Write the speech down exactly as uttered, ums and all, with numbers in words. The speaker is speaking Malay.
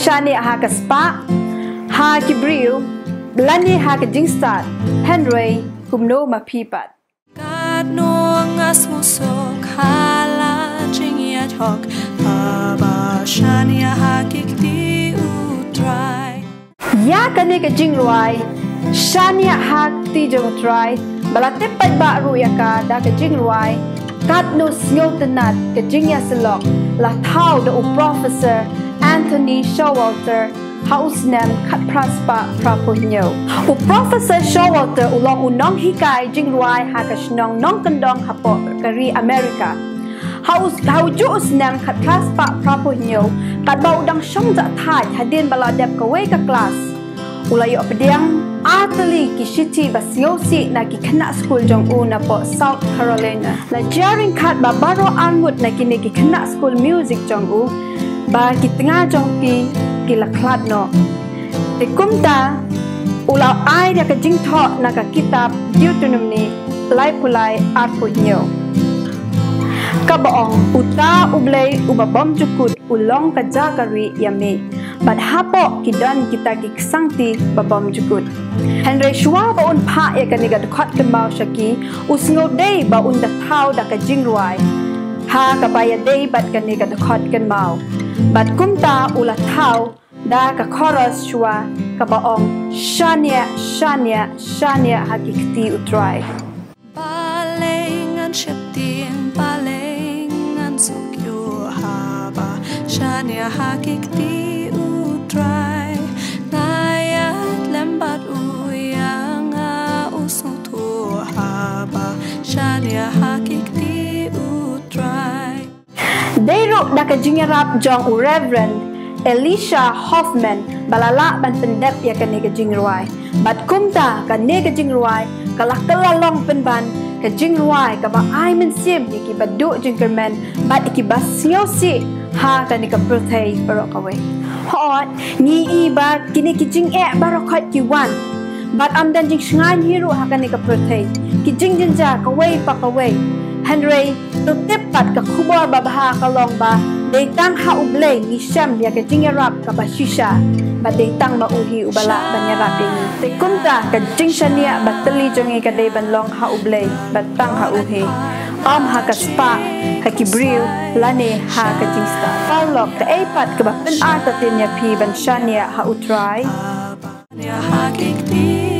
Shaniah ha ka spa ha ki briu lani ha ka jingstat Henry kumno ma pipat God no ngas musok hala jingya chok aba Shaniah ha kikti utrai ya kane ka jingruai Shaniah ha ti jong trai balate pat ba ru ya ka da ka jingruai kat no snyo tanat ka jingya selok la thau da u professor Anthony Showalter Hausnem kat praspa prapunyo. U Professor Showalter ulong unong hikai jingruai hakash nong nong kendong hapo kari Amerika. Haus hauju usnem kat praspa prapunyo kat bau dang shong za thai hadin baladep kawai ka kelas. Ulayo apediang atali ki shiti basyosi na ki kena school jong u na po South Carolina. La jaring kat babaro anmut na kini ki kena school music jong u ba ki tengah jong ki kila klat no te kumta ulau ai dia ka jing tho na ka kitab Deuteronomy lai pulai arpunyo ka baong uta ublei ubabom jukut ulong ka jakari yami bad hapo kidan kita ki sangti babom jukut Henry shwa ba un pha e ka ni ga khot ka mau shaki usngo dei ba un da thau da ka jing ruai ha ka Baiada bat ka ni ga khot kan mau bat kumta ula thau da ka chorus shwa ka baong Shaniah Shaniah Shaniah hakikti utrai palengan shepting palengan sukyo haba Shaniah hakikti utrai nayat lembat uyanga usutu haba Shaniah hakikti utrai Deiro da ka jingarap jong u Reverend Elisha Hoffman balala ban pendep ya ka nega jingruai bat kumta ka nega jingruai kalak kalalong penban ka jingruai ka ba ai men sim ni ki badu jingkermen bat ki basnyo si ha ka ni ka protei barok away hot ni i ba kini ki jing e barokot ki wan bat am dan jing shngan hiru ha ka ni ka protei ki jing jinja ka way pa ka way Henry tu tepat ka khubor babha ka long ba dei tang ha ublei ni sham ya ka jingarap ka ba shisha ba dei tang ma uhi ubala banyarap ni te kumta ka jing Shaniah batali jongi ka dei ban long ha ublei bat tang ha uhi am ha ka spa ha ki briu lane ha ka jingsta falok ka epat ka ba pen ata tin ya pi ban Shaniah ha utrai ya hakikti